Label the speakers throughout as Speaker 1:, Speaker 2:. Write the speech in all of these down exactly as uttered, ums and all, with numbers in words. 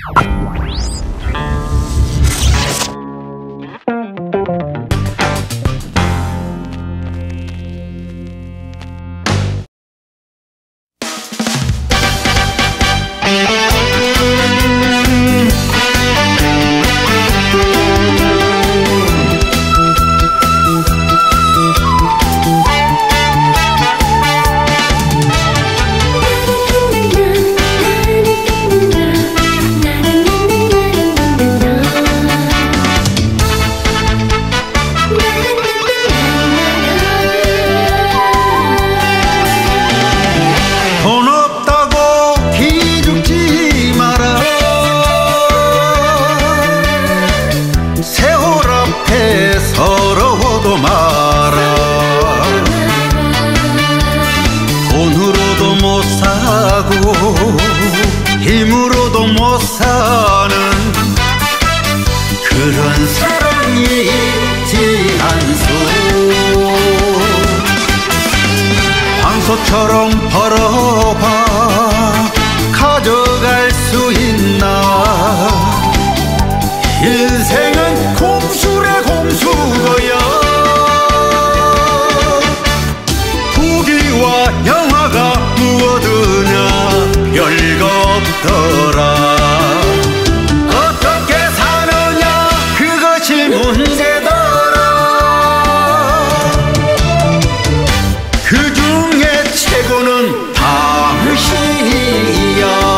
Speaker 1: 서러워도 마라. 돈으로도 못 사고 힘으로도 못 사는 그런 사랑이 있지 않소. 황소처럼 벌어봐 가져갈 수 있나. 인생은 곰술의 곰수거야. 부귀와 영화가 무엇이냐 별거 없더라. 어떻게 사느냐 그것이 문제더라. 그 중에 최고는 당신이야.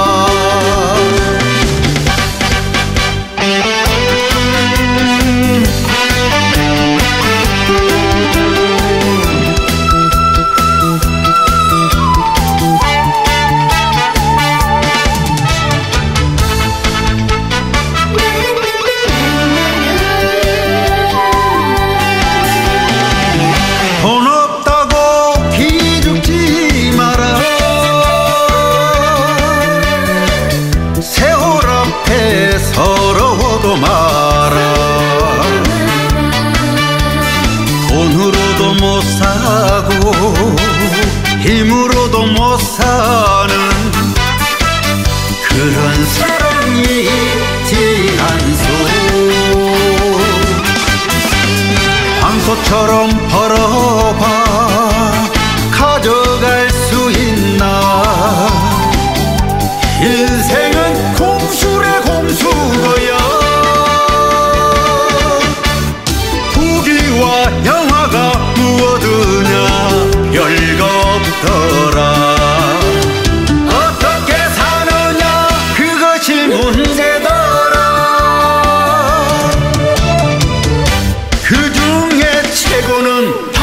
Speaker 1: 돈 없다고 기죽지 마라. 세월 앞에 서러워도 마라. 돈으로도 못 사고 힘으로도 못 사는 그런 사랑이 있지 않소. 황소처럼 벌어봐 가져갈 수 있나. 인생은 곰술의 곰수거야. 부귀와 영화가 무엇이냐 별거 없더라. 어떻게 사느냐 그것이 문제더라. 그 중에 최고는